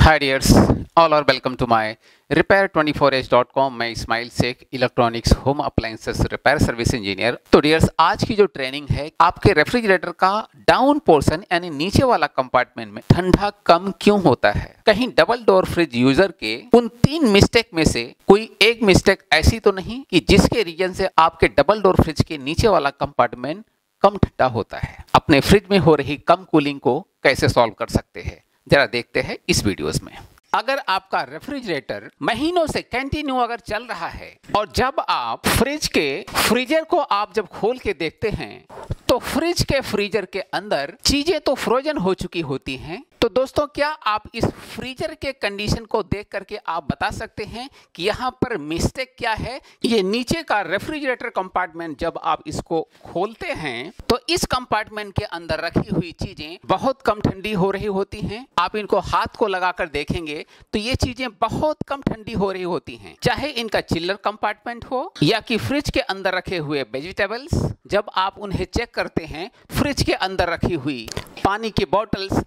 Hi dears, all are welcome to my repair24h.com। मैं Ismail Shaikh electronics home appliances repair service engineer. तो dears, आज की जो ट्रेनिंग है आपके रेफ्रिजरेटर का डाउन पोर्शन यानी नीचे वाला कंपार्टमेंट में ठंडा कम क्यों होता है। कहीं डबल डोर फ्रिज यूजर के उन 3 मिस्टेक में से कोई एक मिस्टेक ऐसी तो नहीं कि जिसके रीजन से आपके डबल डोर फ्रिज के नीचे वाला कंपार्टमेंट कम ठंडा होता है। अपने फ्रिज में हो रही कम कूलिंग को कैसे सॉल्व कर सकते हैं, जरा देखते हैं इस वीडियोस में। अगर आपका रेफ्रिजरेटर महीनों से कंटिन्यू अगर चल रहा है और जब आप फ्रिज के फ्रीजर को आप जब खोल के देखते हैं तो फ्रिज के फ्रीजर के अंदर चीजें तो फ्रोजन हो चुकी होती हैं, तो दोस्तों क्या आप इस फ्रीजर के कंडीशन को देख करके आप बता सकते हैं कि यहाँ पर मिस्टेक क्या है। ये नीचे का रेफ्रिजरेटर कंपार्टमेंट जब आप इसको खोलते हैं तो इस कंपार्टमेंट के अंदर रखी हुई चीजें बहुत कम ठंडी हो रही होती हैं। आप इनको हाथ को लगाकर देखेंगे तो ये चीजें बहुत कम ठंडी हो रही होती हैं, चाहे इनका चिल्लर कंपार्टमेंट हो या कि फ्रिज के अंदर रखे हुए वेजिटेबल्स। जब आप उन्हें चेक करते हैं फ्रिज के अंदर रखी हुई पानी की बॉटल्स,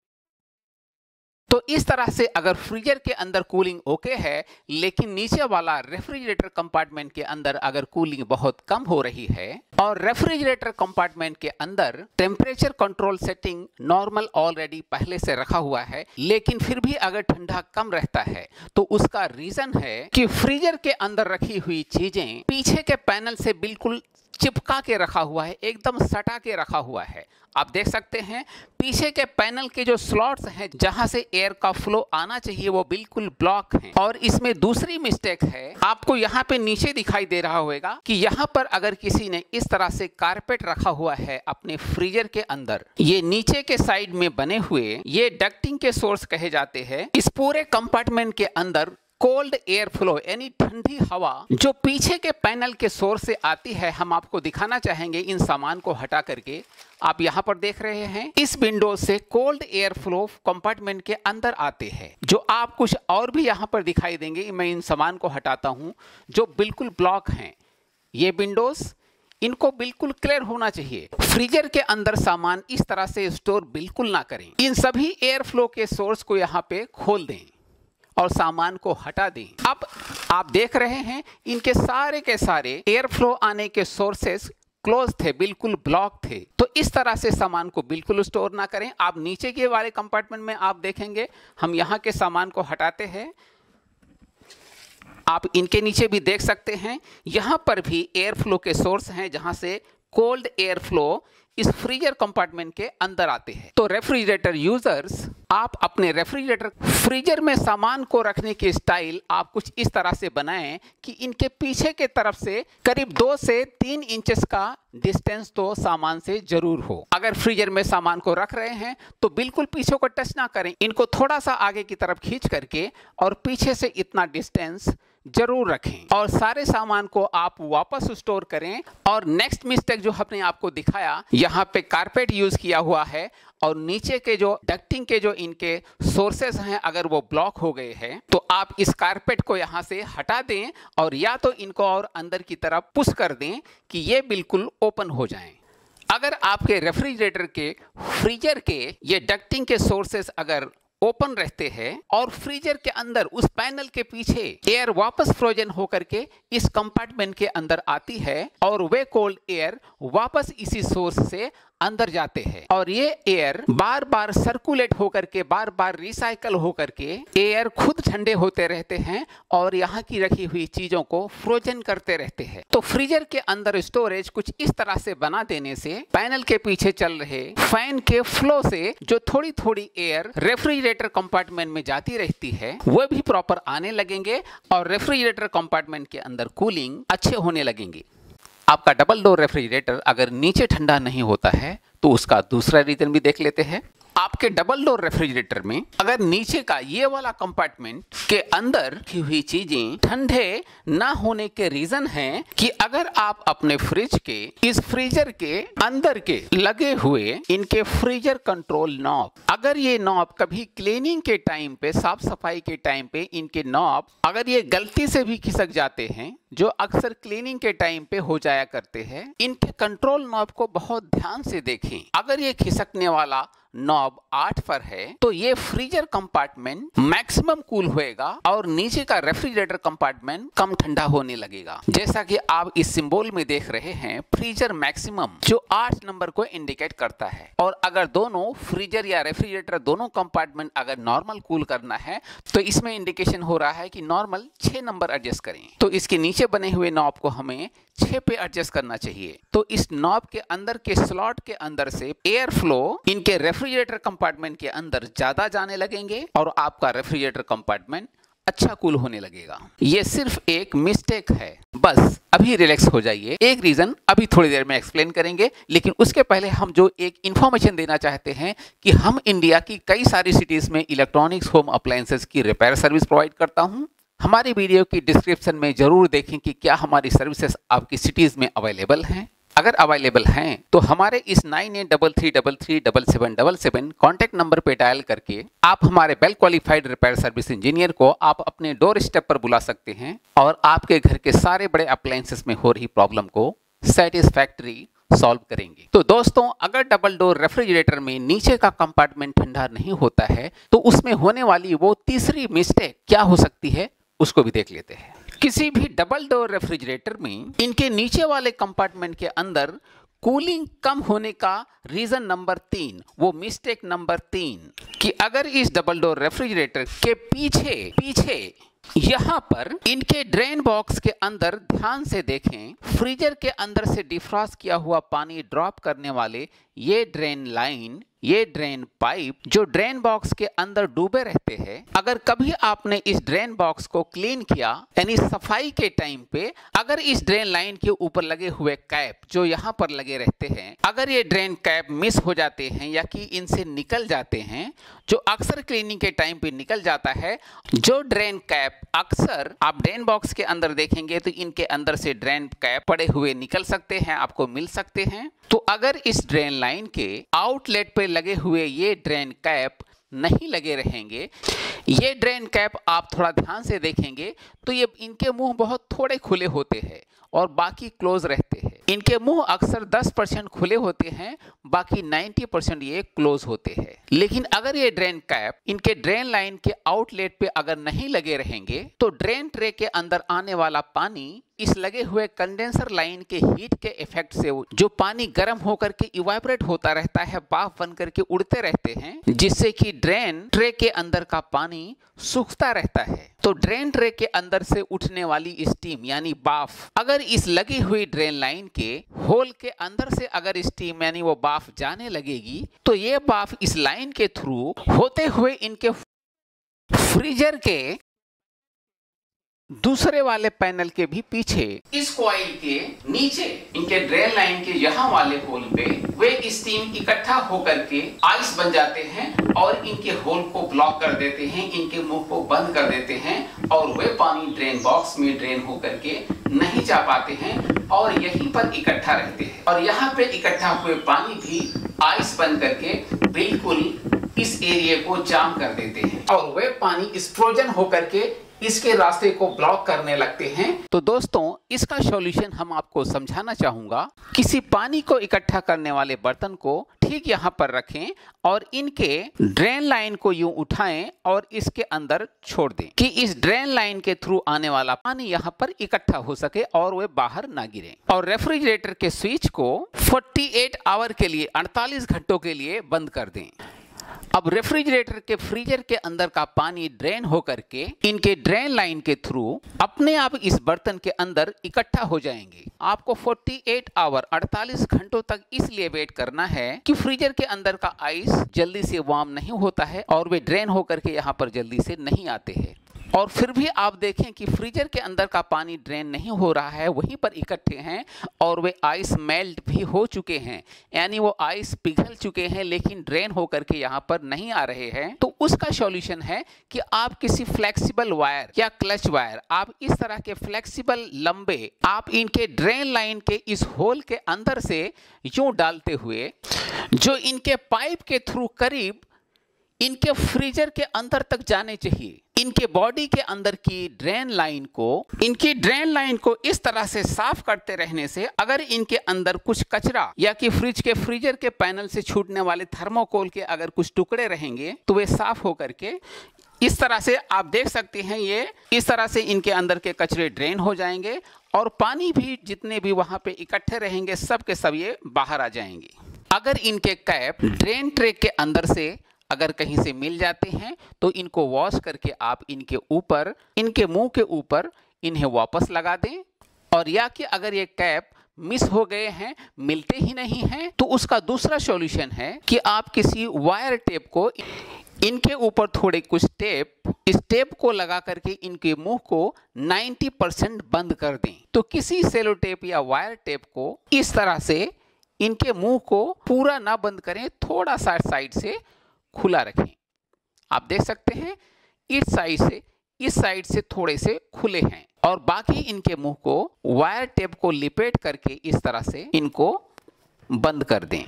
तो इस तरह से अगर फ्रीजर के अंदर कूलिंग ओके है लेकिन नीचे वाला रेफ्रिजरेटर कंपार्टमेंट के अंदर अगर कूलिंग बहुत कम हो रही है और रेफ्रिजरेटर कंपार्टमेंट के अंदर temperature control setting normal already पहले से रखा हुआ है लेकिन फिर भी अगर ठंडा कम रहता है तो उसका रीजन है कि फ्रीजर के अंदर रखी हुई चीजें पीछे के पैनल से बिल्कुल चिपका के रखा हुआ है, एकदम सटा के रखा हुआ है। आप देख सकते हैं पीछे के पैनल के जो स्लॉट्स हैं जहां से एयर का फ्लो आना चाहिए वो बिल्कुल ब्लॉक हैं। और इसमें दूसरी मिस्टेक है, आपको यहाँ पे नीचे दिखाई दे रहा होगा कि यहाँ पर अगर किसी ने इस तरह से कारपेट रखा हुआ है अपने फ्रीजर के अंदर, ये नीचे के साइड में बने हुए ये डक्टिंग के सोर्स कहे जाते हैं। इस पूरे कंपार्टमेंट के अंदर कोल्ड एयर फ्लो यानी ठंडी हवा जो पीछे के पैनल के सोर्स से आती है, हम आपको दिखाना चाहेंगे इन सामान को हटा करके। आप यहाँ पर देख रहे हैं इस विंडो से कोल्ड एयर फ्लो कंपार्टमेंट के अंदर आते हैं, जो आप कुछ और भी यहाँ पर दिखाई देंगे। मैं इन सामान को हटाता हूँ जो बिल्कुल ब्लॉक हैं। ये विंडोज इनको बिल्कुल क्लियर होना चाहिए। फ्रीजर के अंदर सामान इस तरह से स्टोर बिल्कुल ना करें। इन सभी एयर फ्लो के सोर्स को यहाँ पे खोल दें और सामान को हटा दें। अब आप देख रहे हैं इनके सारे के सारे एयर फ्लो आने के सोर्सेस क्लोज थे, बिल्कुल ब्लॉक थे। तो इस तरह से सामान को बिल्कुल स्टोर ना करें। आप नीचे के वाले कंपार्टमेंट में आप देखेंगे हम यहाँ के सामान को हटाते हैं, आप इनके नीचे भी देख सकते हैं यहाँ पर भी एयर फ्लो के सोर्स हैं जहाँ से कोल्ड एयर फ्लो इस फ्रीजर कंपार्टमेंट के अंदर आते हैं। तो रेफ्रिजरेटर यूजर्स, आप अपने रेफ्रिजरेटर फ्रीजर में सामान को रखने की स्टाइल आप कुछ इस तरह से बनाएं कि इनके पीछे के तरफ से करीब 2 से 3 इंचेस का डिस्टेंस तो सामान से जरूर हो। अगर फ्रीजर में सामान को रख रहे हैं तो बिल्कुल पीछे को टच ना करें, इनको थोड़ा सा आगे की तरफ खींच करके और पीछे से इतना डिस्टेंस जरूर रखें और सारे सामान को आप वापस स्टोर करें। और नेक्स्ट मिस्टेक जो हमने आपको दिखाया, यहाँ पे कारपेट यूज किया हुआ है और नीचे के जो डक्टिंग के जो इनके सोर्सेस हैं अगर वो ब्लॉक हो गए हैं तो आप इस कारपेट को यहाँ से हटा दें और या तो इनको और अंदर की तरफ पुश कर दें कि ये बिल्कुल ओपन हो जाएं। अगर आपके रेफ्रिजरेटर के फ्रीजर के ये डक्टिंग के सोर्सेस अगर ओपन रहते हैं और फ्रीजर के अंदर उस पैनल के पीछे एयर वापस फ्रोजन होकर के इस कंपार्टमेंट के अंदर आती है और वे कोल्ड एयर वापस इसी सोर्स से अंदर जाते हैं और ये एयर बार बार सर्कुलेट होकर के बार बार रिसाइकल होकर के एयर खुद ठंडे होते रहते हैं और यहाँ की रखी हुई चीजों को फ्रोजन करते रहते हैं। तो फ्रीजर के अंदर स्टोरेज कुछ इस तरह से बना देने से पैनल के पीछे चल रहे फैन के फ्लो से जो थोड़ी थोड़ी एयर रेफ्रिजरेटर कंपार्टमेंट में जाती रहती है वो भी प्रॉपर आने लगेंगे और रेफ्रिजरेटर कंपार्टमेंट के अंदर कूलिंग अच्छे होने लगेंगे। आपका डबल डोर रेफ्रिजरेटर अगर नीचे ठंडा नहीं होता है तो उसका दूसरा रीजन भी देख लेते हैं। आपके डबल डोर रेफ्रिजरेटर में अगर नीचे का ये वाला कंपार्टमेंट के अंदर रखी हुई चीजें ठंडे ना होने के रीजन है कि अगर आप अपने फ्रिज के इस फ्रीजर के अंदर के लगे हुए इनके फ्रीजर कंट्रोल नॉब, अगर ये नॉब कभी क्लीनिंग के टाइम पे, साफ सफाई के टाइम पे इनके नॉब अगर ये गलती से भी खिसक जाते हैं, जो अक्सर क्लीनिंग के टाइम पे हो जाया करते हैं, इनके कंट्रोल नॉब को बहुत ध्यान से देखें। अगर ये खिसकने वाला नॉब 8 पर है तो ये फ्रीजर कंपार्टमेंट मैक्सिमम कूल होएगा और नीचे का रेफ्रिजरेटर कंपार्टमेंट कम ठंडा होने लगेगा। जैसा कि आप इस सिंबल में देख रहे हैं, फ्रीजर मैक्सिमम जो 8 नंबर को इंडिकेट करता है। और अगर दोनों फ्रीजर या रेफ्रिजरेटर दोनों कंपार्टमेंट अगर नॉर्मल कूल करना है तो इसमें इंडिकेशन हो रहा है कि नॉर्मल 6 नंबर एडजस्ट करें। तो इसके नीचे बने हुए नॉब को हमें 6 पे एडजस्ट करना चाहिए। तो इस नॉब के अंदर के स्लॉट के अंदर से एयर फ्लो इनके रेफ्रिजरेटर कंपार्टमेंट के अंदर ज्यादा जाने लगेंगे और आपका रेफ्रिजरेटर कंपार्टमेंट अच्छा कूल होने लगेगा। ये सिर्फ एक मिस्टेक है, बस अभी रिलैक्स हो जाइए। एक रीजन अभी थोड़ी देर में एक्सप्लेन करेंगे, लेकिन उसके पहले हम जो एक इंफॉर्मेशन देना चाहते हैं कि हम इंडिया की कई सारी सिटीज में इलेक्ट्रॉनिक्स होम अप्लायंसेस की रिपेयर सर्विस प्रोवाइड करता हूं। हमारी वीडियो की डिस्क्रिप्शन में जरूर देखें कि क्या हमारी सर्विसेज आपकी सिटीज में अवेलेबल हैं। अगर अवेलेबल हैं तो हमारे इस 9833337777 कॉन्टैक्ट नंबर पे डायल करके आप हमारे well qualified repair service engineer को आप अपने डोर स्टेप पर बुला सकते हैं और आपके घर के सारे बड़े अप्लायंसेस में हो रही प्रॉब्लम को सेटिस्फैक्टरी सॉल्व करेंगे। तो दोस्तों, अगर डबल डोर रेफ्रिजरेटर में नीचे का कंपार्टमेंट ठंडा नहीं होता है तो उसमें होने वाली वो तीसरी मिस्टेक क्या हो सकती है उसको भी देख लेते हैं। किसी भी डबल डोर रेफ्रिजरेटर में इनके नीचे वाले कंपार्टमेंट के अंदर कूलिंग कम होने का रीजन नंबर 3, वो मिस्टेक नंबर 3 कि अगर इस डबल डोर रेफ्रिजरेटर के पीछे यहाँ पर इनके ड्रेन बॉक्स के अंदर ध्यान से देखें, फ्रीजर के अंदर से डिफ्रॉस्ट किया हुआ पानी ड्रॉप करने वाले ये ड्रेन लाइन, ये ड्रेन पाइप जो ड्रेन बॉक्स के अंदर डूबे रहते हैं, अगर कभी आपने इस ड्रेन बॉक्स को क्लीन किया यानी सफाई के टाइम पे अगर इस ड्रेन लाइन के ऊपर लगे हुए कैप जो यहाँ पर लगे रहते हैं, अगर ये ड्रेन कैप मिस हो जाते हैं या कि इनसे निकल जाते हैं, जो अक्सर क्लीनिंग के टाइम पे निकल जाता है, जो ड्रेन कैप अक्सर आप ड्रेन बॉक्स के अंदर देखेंगे तो इनके अंदर से ड्रेन कैप पड़े हुए निकल सकते हैं, आपको मिल सकते हैं। तो अगर इस ड्रेन लाइन के आउटलेट पे लगे हुए ये ड्रेन कैप नहीं लगे रहेंगे, ये ड्रेन कैप आप थोड़ा ध्यान से देखेंगे तो ये इनके मुंह बहुत थोड़े खुले होते हैं और बाकी क्लोज रहते हैं। इनके मुंह अक्सर 10% खुले होते हैं, बाकी 90% ये क्लोज होते हैं। लेकिन अगर ये ड्रेन कैप इनके ड्रेन लाइन के आउटलेट पे अगर नहीं लगे रहेंगे तो ड्रेन ट्रे के अंदर आने वाला पानी इस लगे हुए कंडेंसर लाइन के हीट के इफेक्ट से जो पानी गर्म होकर के इवापोरेट होता रहता है, भाप बन करके उड़ते रहते हैं, जिससे कि ड्रेन ट्रे के अंदर का पानी सूखता रहता है। तो ड्रेन ट्रे के अंदर से उठने वाली स्टीम यानी बाफ अगर इस लगी हुई ड्रेन लाइन के होल के अंदर से अगर स्टीम यानी वो बाफ जाने लगेगी तो ये बाफ इस लाइन के थ्रू होते हुए इनके फ्रीजर के दूसरे वाले पैनल के भी पीछे इस कॉइल के नीचे इनके ड्रेन लाइन के यहाँ वाले होल पे वे स्टीम इकट्ठा होकर के आइस बन जाते हैं और इनके होल को ब्लॉक कर देते हैं, इनके मुंह को बंद कर देते हैं और वे पानी ड्रेन बॉक्स में ड्रेन होकर के नहीं जा पाते हैं और यहीं पर इकट्ठा रहते हैं। और यहाँ पे इकट्ठा हुए पानी भी आइस बन करके बिल्कुल इस एरिया को जाम कर देते हैं और वे पानी इस फ्रोजन होकर के इसके रास्ते को ब्लॉक करने लगते हैं। तो दोस्तों, इसका सॉल्यूशन हम आपको समझाना चाहूंगा। किसी पानी को इकट्ठा करने वाले बर्तन को ठीक यहाँ पर रखें और इनके ड्रेन लाइन को यूं उठाएं और इसके अंदर छोड़ दें कि इस ड्रेन लाइन के थ्रू आने वाला पानी यहाँ पर इकट्ठा हो सके और वे बाहर ना गिरे। और रेफ्रिजरेटर के स्विच को 48 आवर के लिए 48 घंटों के लिए बंद कर दें। अब रेफ्रिजरेटर के फ्रीजर के अंदर का पानी ड्रेन होकर के इनके ड्रेन लाइन के थ्रू अपने आप इस बर्तन के अंदर इकट्ठा हो जाएंगे। आपको 48 आवर 48 घंटों तक इसलिए वेट करना है कि फ्रीजर के अंदर का आइस जल्दी से वार्म नहीं होता है और वे ड्रेन होकर के यहाँ पर जल्दी से नहीं आते हैं। और फिर भी आप देखें कि फ्रीजर के अंदर का पानी ड्रेन नहीं हो रहा है, वहीं पर इकट्ठे हैं और वे आइस मेल्ट भी हो चुके हैं, यानी वो आइस पिघल चुके हैं लेकिन ड्रेन होकर के यहाँ पर नहीं आ रहे हैं। तो उसका सॉल्यूशन है कि आप किसी फ्लेक्सिबल वायर या क्लच वायर, आप इस तरह के फ्लेक्सिबल लंबे आप इनके ड्रेन लाइन के इस होल के अंदर से यूं डालते हुए जो इनके पाइप के थ्रू करीब इनके फ्रीजर के अंदर तक जाने चाहिए, इनके बॉडी के अंदर की ड्रेन लाइन को इस तरह से साफ करते रहने से अगर इनके अंदर कुछ कचरा या कि फ्रीजर के पैनल से छूटने वाले थर्मोकोल के अगर कुछ टुकड़े रहेंगे तो वे साफ होकर के इस तरह से आप देख सकते हैं, ये इस तरह से इनके अंदर के कचरे ड्रेन हो जाएंगे और पानी भी जितने भी वहां पे इकट्ठे रहेंगे सब के सब ये बाहर आ जाएंगे। अगर इनके कैप ड्रेन ट्रे के अंदर से अगर कहीं से मिल जाते हैं तो इनको वॉश करके आप इनके मुंह के ऊपर इन्हें वापस लगा दें। और या कि अगर ये कैप मिस हो गए हैं, मिलते ही नहीं हैं, तो उसका दूसरा सॉल्यूशन है कि आप किसी वायर टेप को इनके ऊपर थोड़े कुछ इस टेप को लगा करके इनके मुंह को 90% बंद कर दें। तो किसी सेलो टेप या वायर टेप को इस तरह से इनके मुंह को पूरा ना बंद करें, थोड़ा सा साइड से खुला रखें। आप देख सकते हैं इस साइड से थोड़े से खुले हैं और बाकी इनके मुंह को वायर टेप को लिपेट करके इस तरह से इनको बंद कर दें।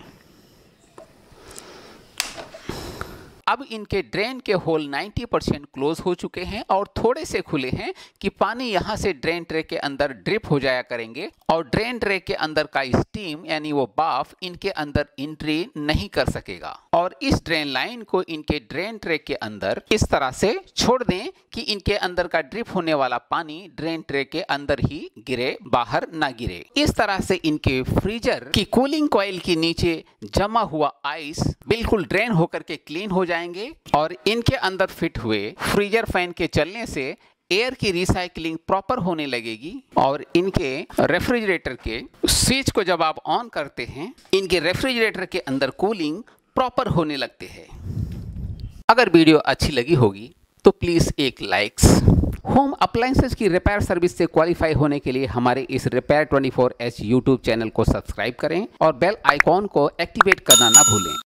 अब इनके ड्रेन के होल 90% क्लोज हो चुके हैं और थोड़े से खुले हैं कि पानी यहां से ड्रेन ट्रे के अंदर ड्रिप हो जाया करेंगे और ड्रेन ट्रे के अंदर का स्टीम यानी वो भाप इनके अंदर एंट्री नहीं कर सकेगा। और इस ड्रेन लाइन को इनके ड्रेन ट्रे के अंदर इस तरह से छोड़ दें कि इनके अंदर का ड्रिप होने वाला पानी ड्रेन ट्रे के अंदर ही गिरे, बाहर ना गिरे। इस तरह से इनके फ्रीजर की कूलिंग कॉइल के नीचे जमा हुआ आइस बिल्कुल ड्रेन होकर के क्लीन हो जाएंगे और इनके अंदर फिट हुए फ्रीजर फैन के चलने से एयर की रिसाइकलिंग प्रॉपर होने लगेगी और इनके रेफ्रिजरेटर के स्विच को जब आप ऑन करते हैं इनके रेफ्रिजरेटर के अंदर कूलिंग प्रॉपर होने लगते हैं। अगर वीडियो अच्छी लगी होगी तो प्लीज एक लाइक्स। होम अप्लायंसेस की रिपेयर सर्विस से क्वालिफाई होने के लिए हमारे इस रिपेयर 24H यूट्यूब चैनल को सब्सक्राइब करें और बेल आइकॉन को एक्टिवेट करना ना भूलें।